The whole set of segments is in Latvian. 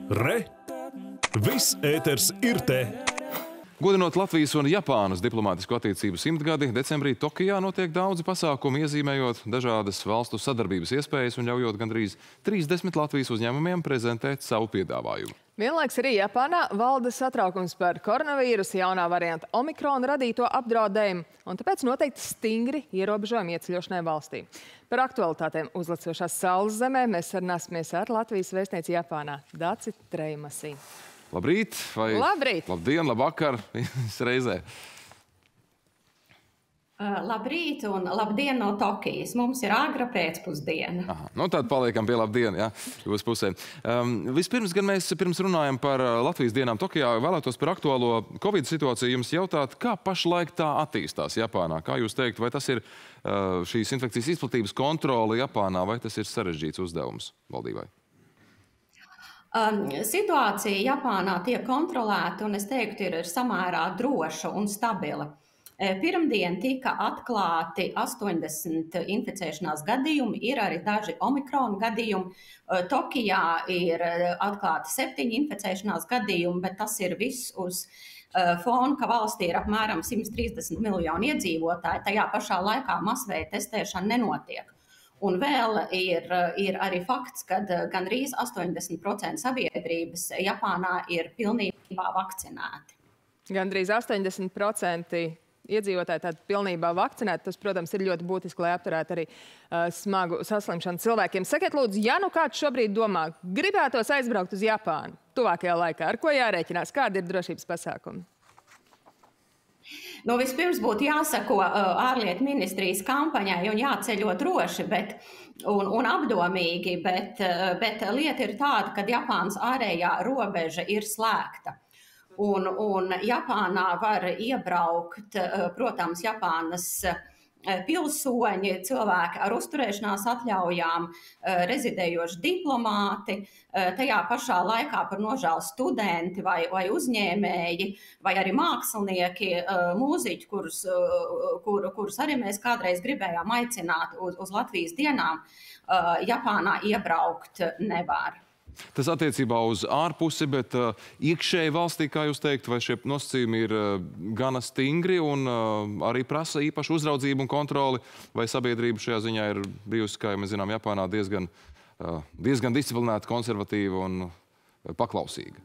Re! Viss ēters ir te! Godinot Latvijas un Japānas diplomātisko attiecību 100-gadi, decembrī Tokijā notiek daudzi pasākumi, iezīmējot dažādas valstu sadarbības iespējas un ļaujot gandrīz 30 Latvijas uzņēmumiem prezentēt savu piedāvājumu. Vienlaiks arī Japānā valda satraukums par koronavīrusu jaunā varianta Omikrona radīto apdraudējumu, un tāpēc noteikti stingri ierobežojumi ieceļošanai valstī. Par aktualitātēm uzlecošās saules zemē mēs sarunāsimies ar Latvijas vēstnieci Japānā Daci Treimasī. Labrīt! Vai Labrīt! Labdien, labvakar! Reizē. Labrīt un labdien no Tokijas. Mums ir agra pēcpusdiena. Aha, nu tad paliekam pie labdien, jā, jūs pusē. Vispirms, gan mēs pirms runājam par Latvijas dienām Tokijā, vēlētos par aktuālo Covid situāciju jums jautāt, kā pašlaik tā attīstās Japānā? Kā jūs teikt, vai tas ir šīs infekcijas izplatības kontrole Japānā, vai tas ir sarežģīts uzdevums valdībai? Situācija Japānā tiek kontrolēta un es teiktu ir samērā droša un stabila. Pirmdien tika atklāti 80 inficēšanās gadījumi, ir arī daži Omikrona gadījumi. Tokijā ir atklāti 7 inficēšanās gadījumi, bet tas ir viss uz fonu, ka valstī ir apmēram 130 miljoni iedzīvotāji. Tajā pašā laikā masveida testēšana nenotiek. Un vēl ir arī fakts, ka gandrīz 80% sabiedrības Japānā ir pilnībā vakcinēti. Gandrīz 80% iedzīvotāji tātad pilnībā vakcinēti. Tas, protams, ir ļoti būtiski, lai apturētu arī smagu saslimšanu cilvēkiem. Sakiet, lūdzu, ja nu kāds šobrīd domā, gribētos aizbraukt uz Japānu tuvākajā laikā, ar ko jārēķinās? Kādi ir drošības pasākumi? Nu, vispirms būtu jāsako ārlietu ministrijas kampaņai un jāceļo droši un apdomīgi, bet lieta ir tāda, ka Japānas ārējā robeža ir slēgta. Un Japānā var iebraukt, protams, Japānas pilsoņi, cilvēki ar uzturēšanās atļaujām, rezidējoši diplomāti, tajā pašā laikā par nožēlu studenti vai uzņēmēji, vai arī mākslinieki, mūziķi, kurus arī mēs kādreiz gribējām aicināt uz Latvijas dienām, Japānā iebraukt nevar. Tas attiecībā uz ārpusi, bet iekšēji valstī, kā jūs teikt, vai šie nosacījumi ir gana stingri un arī prasa īpašu uzraudzību un kontroli, vai sabiedrība šajā ziņā ir bijusi, kā mēs zinām, Japānā diezgan disciplinēta, konservatīva un paklausīga?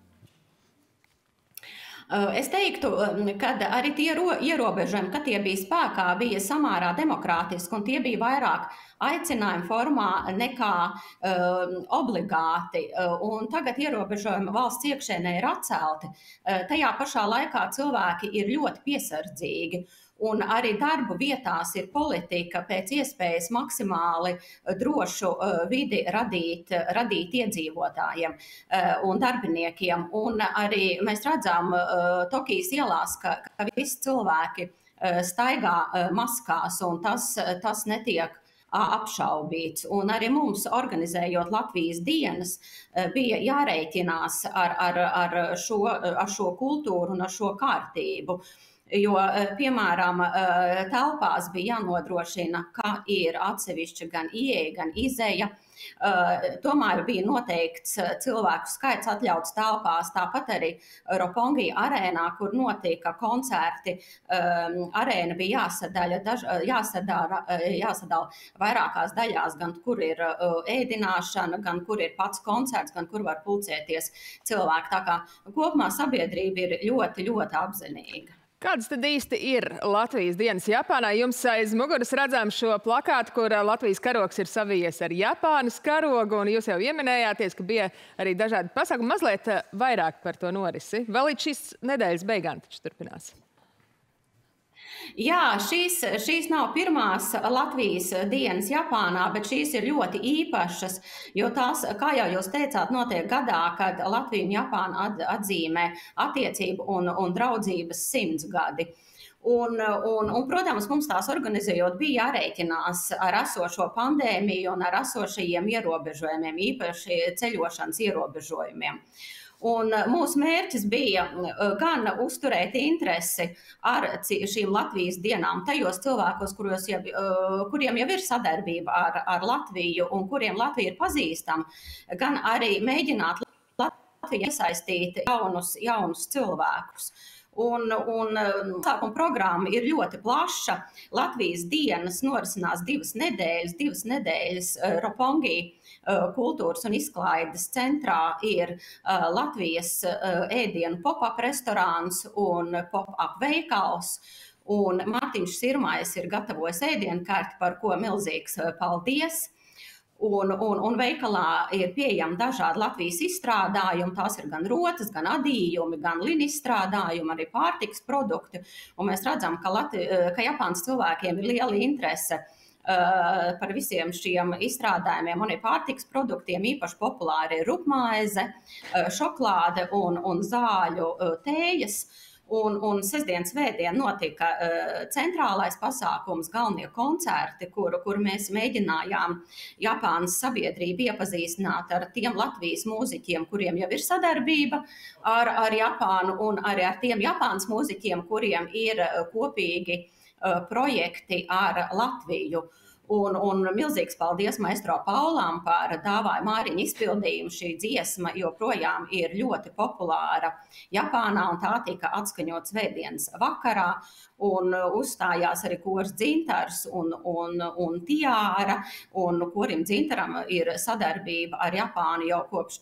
Es teiktu, ka arī tie ierobežojumi, kad tie bija spēkā, bija samērā demokrātiski un tie bija vairāk aicinājuma formā nekā obligāti. Un tagad ierobežojumi valsts iekšēnē ir atcelti. Tajā pašā laikā cilvēki ir ļoti piesardzīgi. Un arī darbu vietās ir politika pēc iespējas maksimāli drošu vidi radīt iedzīvotājiem un darbiniekiem. Un arī mēs redzam Tokijas ielās, ka visi cilvēki staigā maskās un tas netiek apšaubīts. Un arī mums, organizējot Latvijas dienas, bija jārēķinās ar šo kultūru un ar šo kārtību. Jo, piemēram, telpās bija jānodrošina, ka ir atsevišķa gan ieeja, gan izeja. Tomēr bija noteikts cilvēku skaits atļauts telpās, tāpat arī Roppongi arēnā, kur notika koncerti. Arēna bija jāsadala vairākās daļās, gan kur ir ēdināšana, gan kur ir pats koncerts, gan kur var pulcēties cilvēki. Tā kā kopumā sabiedrība ir ļoti, ļoti apzinīga. Kādas tad īsti ir Latvijas dienas Japānā? Jums aiz muguras redzam šo plakātu, kur Latvijas karogs ir savijies ar Japānas karogu, un jūs jau ieminējāties, ka bija arī dažādi pasākumi. Mazliet vairāk par to norisi. Vēl līdz šīs nedēļas beigām taču turpinās. Jā, šīs nav pirmās Latvijas dienas Japānā, bet šīs ir ļoti īpašas, jo tās, kā jau jūs teicāt, notiek gadā, kad Latvija un Japāna atzīmē attiecību un draudzības 100 gadi. Un, protams, mums tās organizējot bija jārēķinās ar esošo pandēmiju un ar esošajiem ierobežojumiem, īpaši ceļošanas ierobežojumiem. Un mūsu mērķis bija gan uzturēt interesi ar šīm Latvijas dienām tajos cilvēkos, kuriem jau ir sadarbība ar Latviju un kuriem Latvija ir pazīstama, gan arī mēģināt Latvijā iesaistīt jaunus cilvēkus. Un sākuma programma ir ļoti plaša. Latvijas dienas norisinās 2 nedēļas Ropongī kultūras un izklaides centrā ir Latvijas ēdienu pop-up restorāns un pop-up veikals. Un Mārtiņš Sirmais ir gatavojis ēdienkarti, par ko milzīgs paldies. Un veikalā ir pieejami dažādi Latvijas izstrādājumi. Tās ir gan rotas, gan adījumi, gan lina izstrādājumi, arī pārtikas produkti. Un mēs redzam, ka Japānas cilvēkiem ir liela interese par visiem šiem izstrādājumiem un pārtikas produktiem. Īpaši populāri ir rupmaize, šokolāde un zāļu tējas. Un sestdien, svētdien notika centrālais pasākums, galvenie koncerti, kur mēs mēģinājām Japānas sabiedrību iepazīstināt ar tiem Latvijas mūziķiem, kuriem jau ir sadarbība ar Japānu, un arī ar tiem Japānas mūziķiem, kuriem ir kopīgi projekti ar Latviju. Un milzīgs paldies maestro Paulam par Dāvāja Māriņa izpildījumu. Šī dziesma joprojām ir ļoti populāra Japānā, un tā tika atskaņot svētdienas vakarā. Un uzstājās arī kors Dzintars un Tiāra, un korim Dzintaram ir sadarbība ar Japānu jau kopš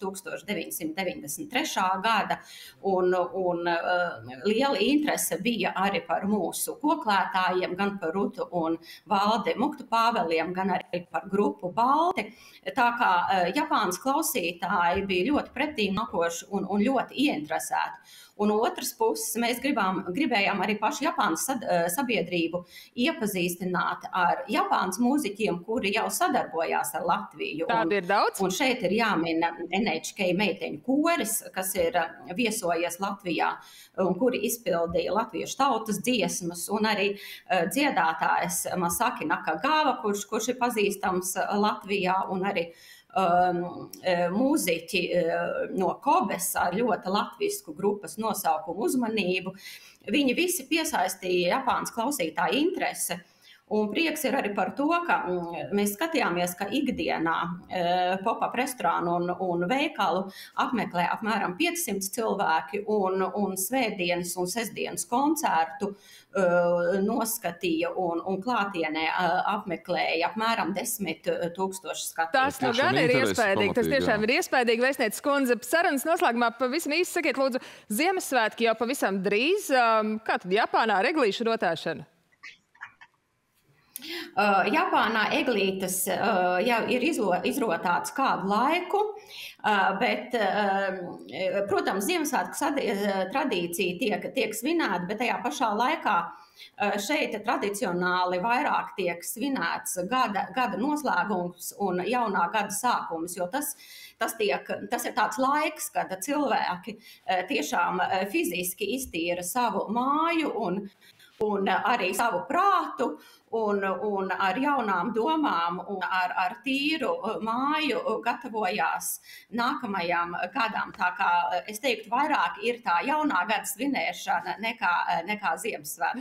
1993. gada, un liela interese bija arī par mūsu koklētājiem, gan par Rutu un Valdi Muktu Pāveliem, gan arī par grupu Balti. Tā kā Japānas klausītāji bija ļoti pretīm nākoši un ļoti ieinteresēti. Un otras puses, mēs gribējām arī pašu Japānas sabiedrību iepazīstināt ar Japānas mūziķiem, kuri jau sadarbojās ar Latviju. Tādi ir daudz. Un šeit ir jāmin NHK meiteņu koris, kas ir viesojies Latvijā un kuri izpildīja latviešu tautas dziesmas, un arī dziedātājs Masaki Nakagava, kurš ir pazīstams Latvijā, un arī mūziķi no Kobes ar ļoti latvisku grupas nosaukumu uzmanību. Viņi visi piesaistīja Japānas klausītāju interesi. Un prieks ir arī par to, ka mēs skatījāmies, ka ikdienā pop-up restorānu un veikalu apmeklē apmēram 500 cilvēki, un svētdienas un sestdienas koncertu noskatīja un klātienē apmeklēja apmēram 10 000 skatītāju. Tas nu gan ir iespējīgi. Tas tiešām ir iespējīgi, vēstnieces kundze. Sarunas noslēgumā pavisam īsi sakiet, lūdzu, Ziemassvētki jau pavisam drīz. Kā tad Japānā ar eglīšu rotēšanu? Japānā eglītes jau ir izrotāts kādu laiku, bet, protams, Ziemassvētku tradīcija tiek svinēta, bet tajā pašā laikā šeit tradicionāli vairāk tiek svinēts gada noslēgums un jaunā gada sākums, jo tas ir tāds laiks, kad cilvēki tiešām fiziski iztīra savu māju un arī savu prātu, un ar jaunām domām un ar tīru māju gatavojās nākamajām gadām. Tā kā es teiktu, vairāk ir tā jaunā gada svinēšana nekā Ziemassvētku.